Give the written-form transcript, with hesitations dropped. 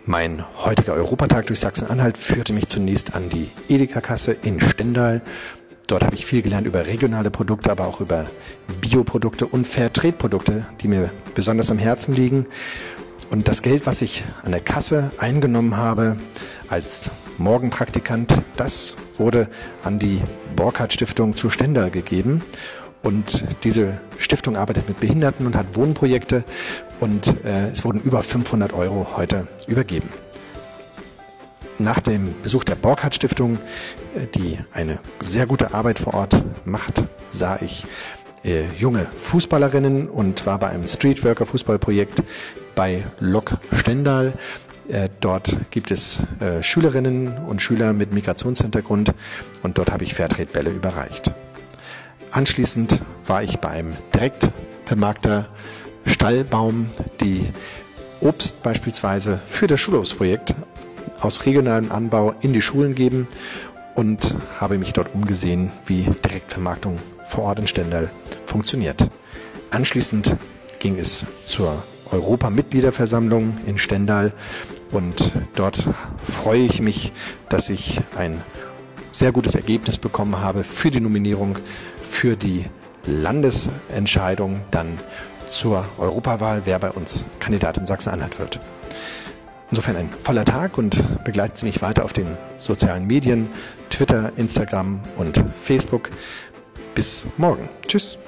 Mein heutiger Europatag durch Sachsen-Anhalt führte mich zunächst an die Edeka-Kasse in Stendal. Dort habe ich viel gelernt über regionale Produkte, aber auch über Bioprodukte und Fairtrade-Produkte, die mir besonders am Herzen liegen. Und das Geld, was ich an der Kasse eingenommen habe als Morgenpraktikant, das wurde an die Borchardt-Stiftung zu Stendal gegeben. Und diese Stiftung arbeitet mit Behinderten und hat Wohnprojekte und es wurden über 500 € heute übergeben. Nach dem Besuch der Borchardt-Stiftung, die eine sehr gute Arbeit vor Ort macht, sah ich junge Fußballerinnen und war bei einem Streetworker-Fußballprojekt bei Lok Stendal. Dort gibt es Schülerinnen und Schüler mit Migrationshintergrund und dort habe ich Fairtrade-Bälle überreicht. Anschließend war ich beim Direktvermarkter Stallbaum, die Obst beispielsweise für das Schulhofsprojekt aus regionalem Anbau in die Schulen geben und habe mich dort umgesehen, wie Direktvermarktung vor Ort in Stendal funktioniert. Anschließend ging es zur Europamitgliederversammlung in Stendal und dort freue ich mich, dass ich ein sehr gutes Ergebnis bekommen habe für die Nominierung für die Landesentscheidung dann zur Europawahl, wer bei uns Kandidat in Sachsen-Anhalt wird. Insofern ein voller Tag und begleiten Sie mich weiter auf den sozialen Medien, Twitter, Instagram und Facebook. Bis morgen. Tschüss.